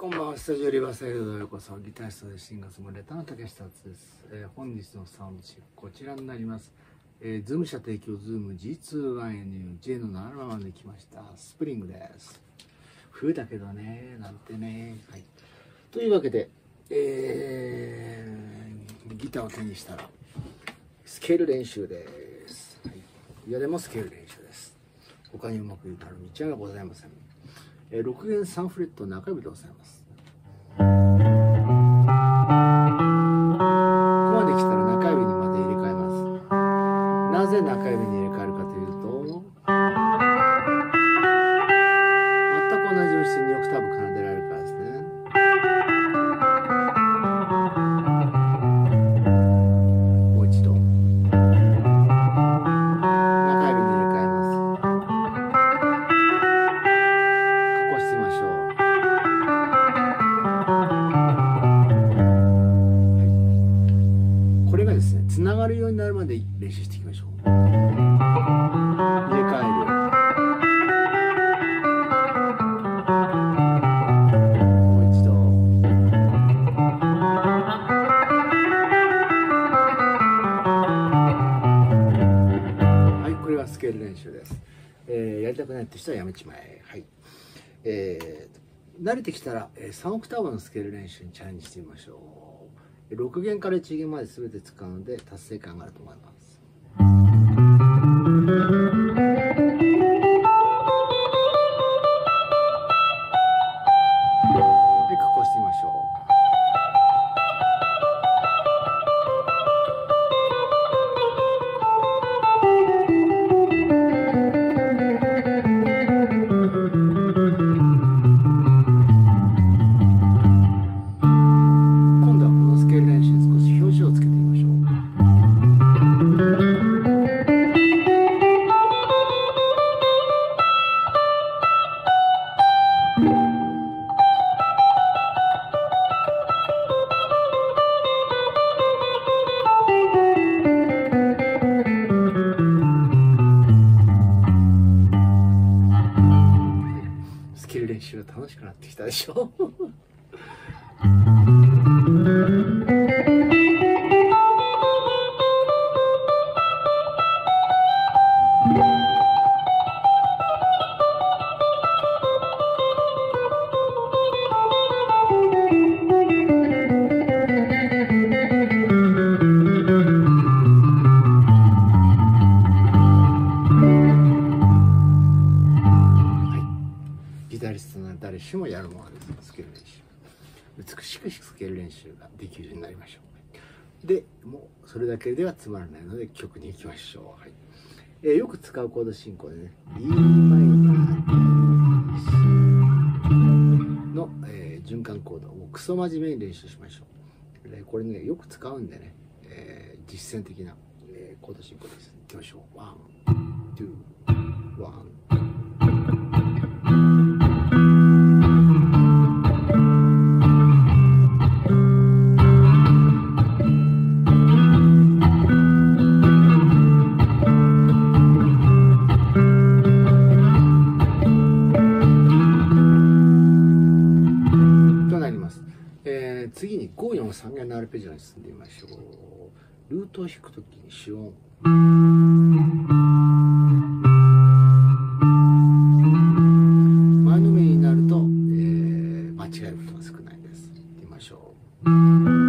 こんばんは。スタジオリバーサイドへようこそ。ギタリストでシンガーソングライターの竹下敦です。本日のサウンドチェックこちらになります。ズーム社提供ズーム G2-1NUJ の7で来ました。スプリングです。冬だけどね、なんてね。はい。というわけで、ギターを手にしたらスケール練習です。はい。いやでもスケール練習です。他にうまくいかる道はございません。6弦3フレット中指で押さえます。ここまで来たら中指にまた入れ替えます。なぜ中指に入れ替えるかというと、全く同じ音質にオクターブ奏でられるからですね。もう一度中指に入れ替えます。加工してみましょう。これがですね、つながるようになるまで練習していきましょう。入れ替える。もう一度。はい、これがスケール練習です。やりたくないって人はやめちまえ。はい。慣れてきたら3オクターブのスケール練習にチャレンジしてみましょう。6弦から1弦まで全て使うので達成感があると思います。で、加工してみましょう。今度はこのスケール練習に少し表情をつけてみましょう。スケール練習が楽しくなってきたでしょギタリストなら誰しもやるものです。スケール練習。美しくスケール練習ができるようになりましょう。で、もうそれだけではつまらないので曲に行きましょう。はい。よく使うコード進行でね、E マイナーの、循環コードをクソ真面目に練習しましょう。でこれね、よく使うんでね、実践的な、コード進行です。いきましょう。ワン、ツー、ワン。次に5、4、3弦のアルペジオに進んでみましょう。ルートを弾くときに主音。前のめりになると、間違えることが少ないです。いってみましょう。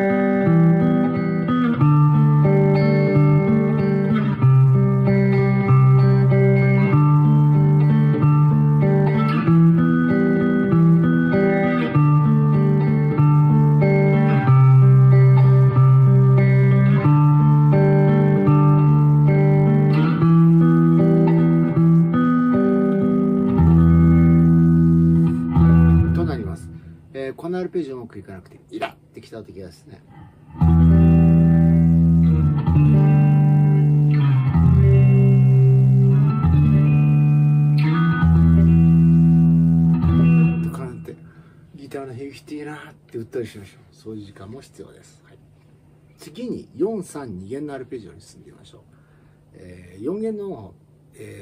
このアルペジオうまくいかなくてイラってきた時はですね、とかなんてギターの弾きていいなって打ったりしましょう。そういう時間も必要です。はい、次に4、3、2弦のアルペジオに進んでみましょう。4弦の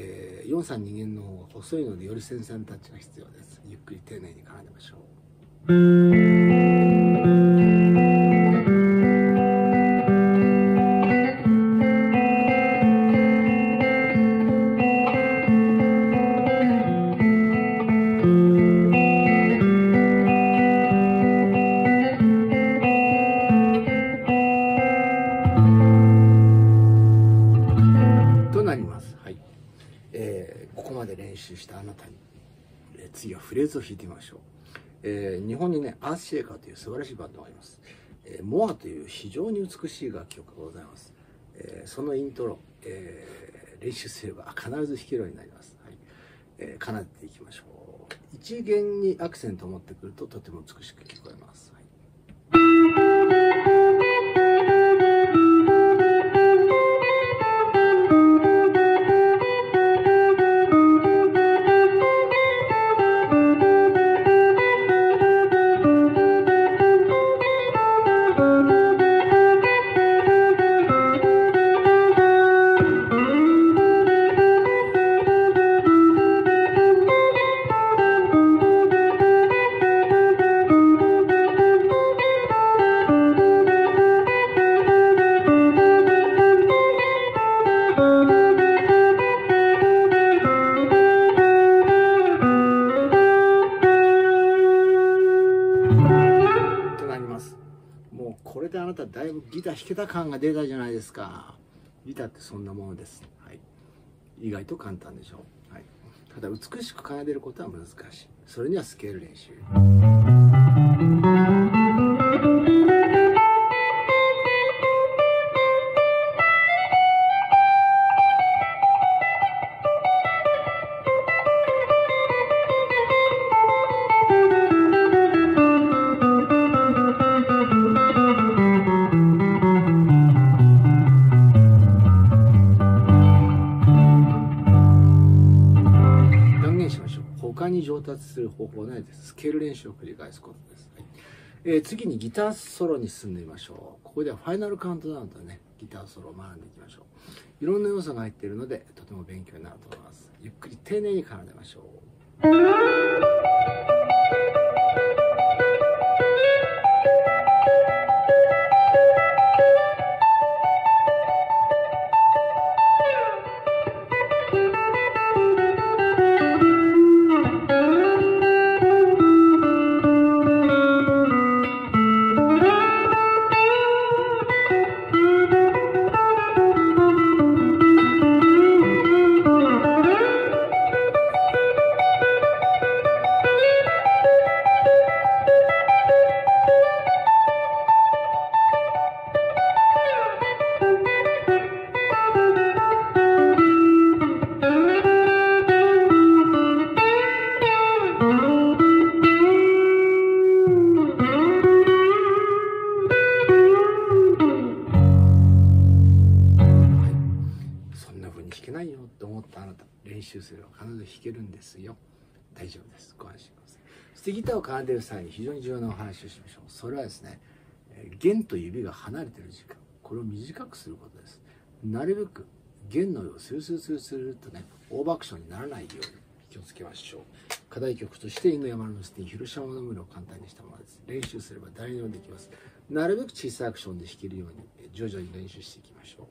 方、4、3、2弦の方が細いのでより繊細なタッチが必要です。ゆっくり丁寧に奏でましょう。 ここまで練習したあなたに、次はフレーズを弾いてみましょう。日本にね、アースシェイカーという素晴らしいバンドがあります。モアという非常に美しい楽曲がございます。そのイントロ、練習すれば必ず弾けるようになります。はい、奏でていきましょう。一弦にアクセントを持ってくるととても美しく聞こえます。はいもうこれであなただいぶギター弾けた感が出たじゃないですか。ギターってそんなものです。はい、意外と簡単でしょう。はい、ただ美しく奏でることは難しい。それにはスケール練習。他に上達する方法はないです。スケール練習を繰り返すことです。はい、次にギターソロに進んでみましょう。ここではファイナルカウントダウンとね、ギターソロを学んでいきましょう。いろんな要素が入っているので、とても勉強になると思います。ゆっくり丁寧に奏でましょう。弾けないよって思ったあなた、練習すれば必ず弾けるんですよ。大丈夫です。ご安心ください。そしてギターを奏でる際に非常に重要なお話をしましょう。それはですね、弦と指が離れている時間、これを短くすることです。なるべく弦の上をスルスルスルスルとね、オーバーアクションにならないように気をつけましょう。課題曲として犬山のスティン、広島の村を簡単にしたものです。練習すれば誰にもできます。なるべく小さいアクションで弾けるように徐々に練習していきましょう。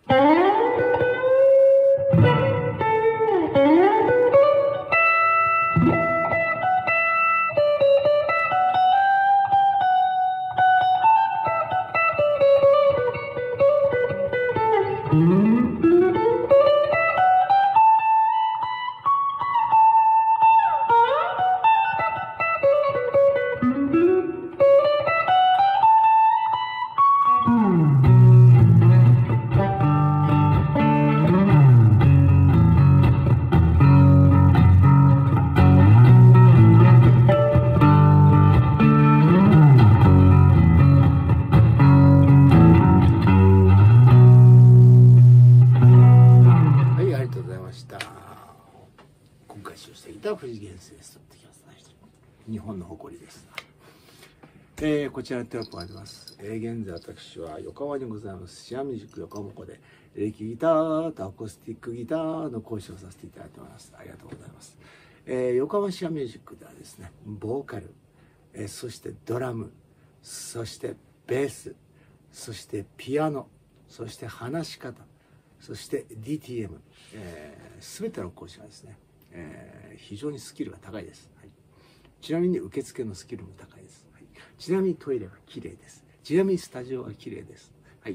今回使用していた藤原生とってきます。日本の誇りです。こちらのテロップがあります。現在私は横浜にございますシアミュージック横浜湖でエレキギターとアコースティックギターの講師をさせていただいております。ありがとうございます。横浜シアミュージックではですね、ボーカル、 そしてドラム、そしてベース、そしてピアノ、そして話し方、そして DTM、全ての講師がですね、非常にスキルが高いです、はい、ちなみに受付のスキルも高いです、はい、ちなみにトイレはきれいです。ちなみにスタジオはきれいです、はい。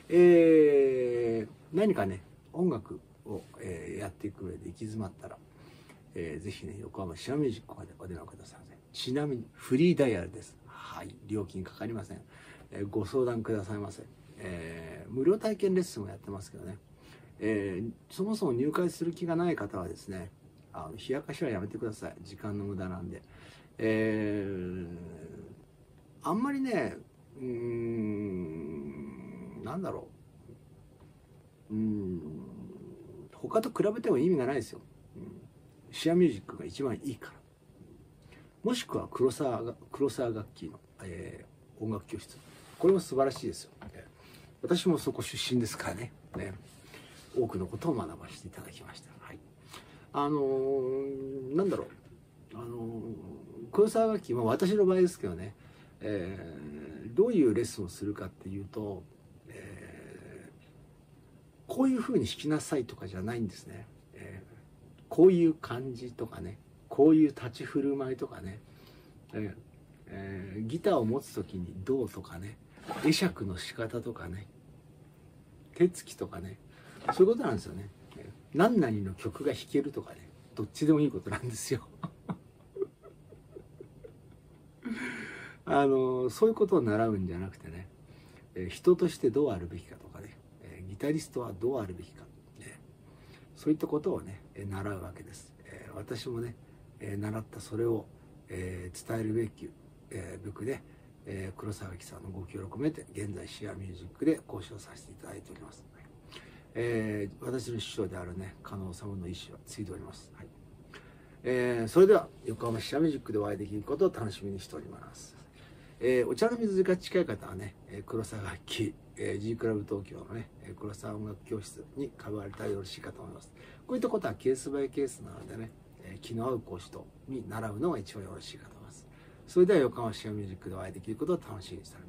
何かね音楽を、やっていく上で行き詰まったら、ぜひね横浜シアミュージックまでお電話くださいませ。ちなみにフリーダイヤルです。はい、料金かかりません。ご相談くださいませ。無料体験レッスンもやってますけどね、そもそも入会する気がない方はですね、冷やかしはやめてください。時間の無駄なんで、あんまりね、なんだろう、他と比べても意味がないですよ。シアミュージックが一番いいから。もしくは黒沢楽器の、音楽教室、これも素晴らしいですよ。私もそこ出身ですからね、多くのことを学ばせていただきました。はい、なんだろう、黒沢楽器、私の場合ですけどね、どういうレッスンをするかっていうと、こういうふうに弾きなさいとかじゃないんですね。こういう感じとかね、こういう立ち振る舞いとかね、ギターを持つ時にどうとかね、会釈の仕方とかね、手つきとかね、そういうことなんですよね。何々の曲が弾けるとかね、どっちでもいいことなんですよ。そういうことを習うんじゃなくてね、人としてどうあるべきかとかね、ギタリストはどうあるべきか、そういったことをね習うわけです。私もね、習ったそれを、伝えるべくね、黒沢木さんのご協力を得て現在シアミュージックで講師をさせていただいております。私の師匠であるね加納治の意思は継いでおります。はい、それでは横浜シアミュージックでお会いできることを楽しみにしております。お茶の水が近い方はね黒沢楽器、G クラブ東京のね黒沢音楽教室に通われたらよろしいかと思います。こういったことはケースバイケースなのでね、気の合う講師に習うのが一番よろしいかと思います。それでは横浜シアミュージックでお会いできることを楽しみにしております。